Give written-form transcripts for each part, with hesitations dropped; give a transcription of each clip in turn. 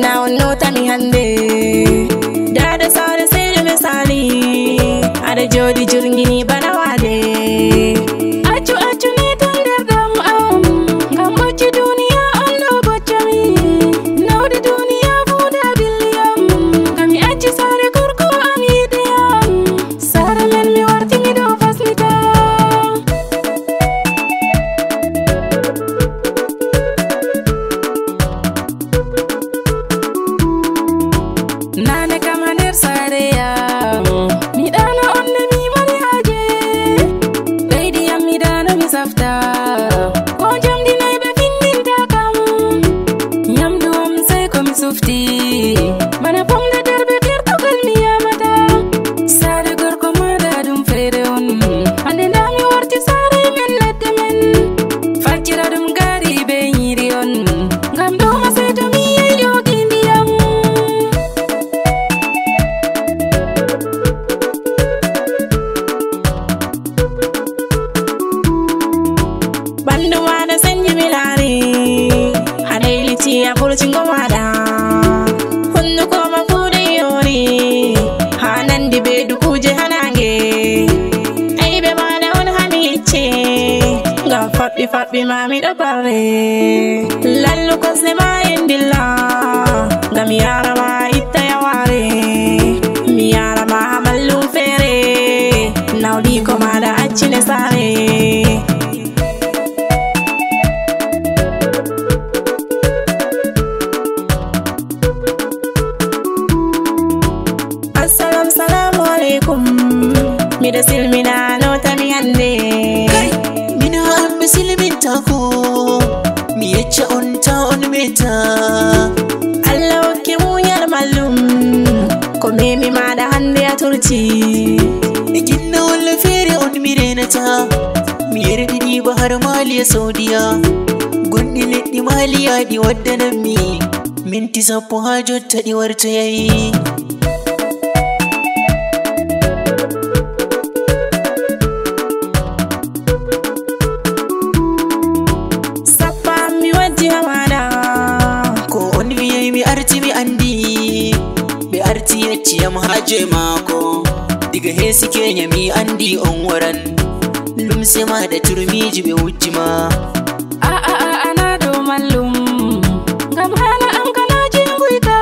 na onno tami hande dada sare sere misali ada jodi jurngini bana wade acu acu ni tander dam am ngam bocci duniya ondo boccami nawdi duniya fuda billiyam ngami acci sare gorko am yideyam sare men mi warti mi do fasmita nane kamaner sare ya mi dana onne mi mari haje beidi yam mi dana mi safta ko jamdi nay be findinta kam nyamdu am sai ko mi sufti bana pomde derbe kertogal mi yamata sare gorko mada dum fere on ande ndami warti sare men ledde men fajjira dum gari be nyiri on ngam do ma seto mi yeyo gindiyam bandu wada sanji milari hadaili ciya furcingo wada hunduko ma fude yori hanandi be dukuje hanange aibe wada on hanicce ngam fabbi mami do barre lallu kosne ma endilla ngam yarama itta yaware mi yarama mallu fere nawdi ko mada accine sare Assalamu alaikum mida silmina no tami hande kai mina ambe silminta ko mi yecca on ta on meta Allah okke munyal mallum ko memi mada hande a turci ginna wala fere on mi renata mi yerdini ba har maliya saudiya gondi leddi maliya di waddanan mi minti sappo ha jotta di warta yayi ko on wiye mi arti mi andi be arti yecciyam haje mako diga hesi kenya mi andi on waran lumse ma da turmiji be wujjima ana do mallum ngam hala am kana jinguita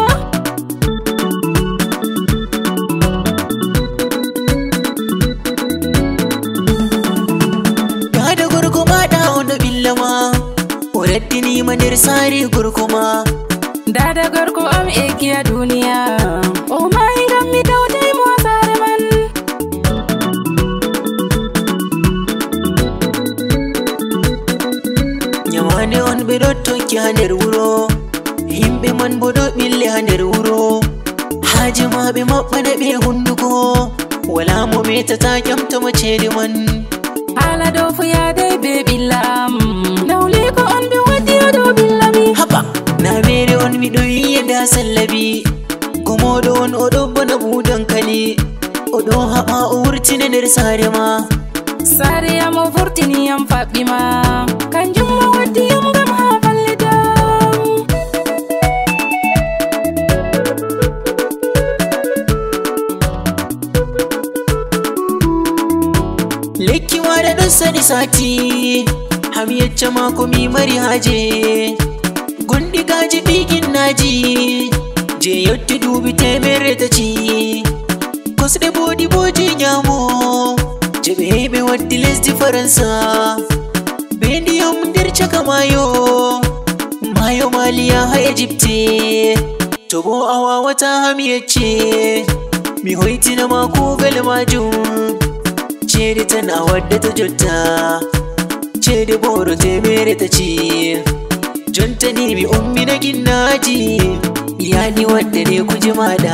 da gorko ma da on billama waraddini manir sari gurkuma dada gorko am ekiya duniya o mai ngam mi dawtai mo sare man nyamane on be do tokki ha nder wuro himbe man bo do bille ha nder wuro haje ma be mabbana be hunduko wala mo metata kyamta macede man hala do fu ya dai be billam nawli ko on be wadi do billami haba na mere on mi do yida sallabi gomodo on odo bana budan kali odo haba o wurtine nder sare ma sare ya mo furtini yam fabbi ma kanjum mo wadi yam gam ha fallida lekki wada don sadi sati ham yecca mako mi mari haje gondi gaji bigin naji je yotti dubi temere ta ci kosde bodi boji nyamo je be waddi lesdi faransa bendiyam nder chaka mayo maliya ha egypte to bo awa wata ham yecce mi hoitina mako gal majum cede tana wadda ta jotta cede boro temere ta ci jonta ni mi ummi na ginnaji iyali wadda ne kuji mada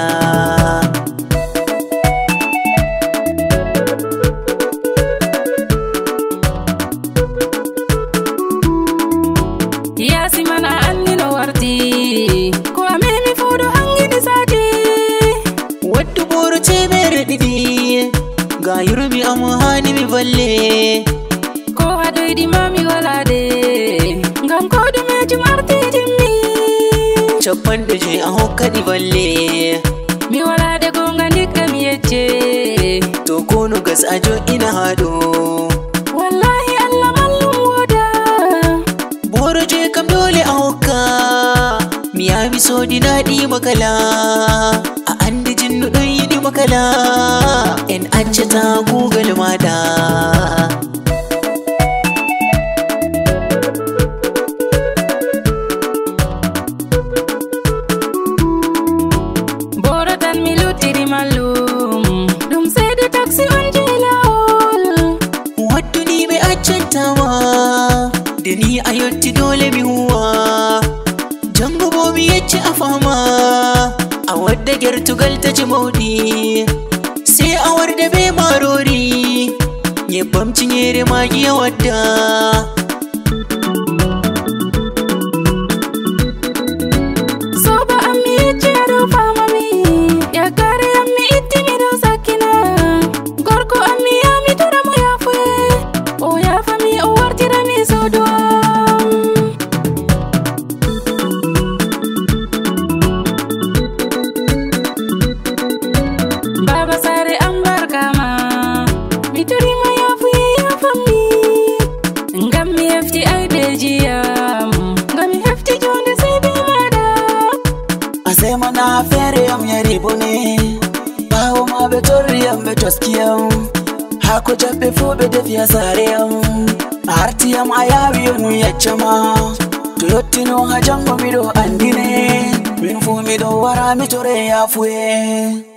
yasi mana anni no warti ko amemi fudo hangini sati waddu boro temere didi ga yurmi amu hani mi balle ko hadoydi mami walade ngam ko dume jumarti timmi Chappan da je a hokkadi balle mi wala da gonga dikka mi yecce to kono gas ajo ina haɗo wallahi Allah mallum woda boro je kam dole a hokka mi yawi sodi naɗi makala a andi jinnu ɗon yiɗi makala en accata kugal maɗa da ni a yotti dole mi huwa jango bo mi yecce a fama a wadda gertugal ta ci mauɗi sai a warda be marori nyebbam cinyere magi ya wadda soba an mi yecce aɗo fama mi yakkare an mi itti mi ɗo sakkina gorko an mi yami tora mo yafoye o yafami o wartira mi sodo baba sare an barkama mi torima yafuye yafami ngam mi hefti aidejiyam ngam mi hefti jonde sai be maɗa asai mana fere yam yari bone bawo ma be torri yam be toskiyam hako jabbe fu be defiya sare yam arti yam ayawi yonu yeccama to yottino ha jango miɗo andine min fu miɗo wara mi tore yafuye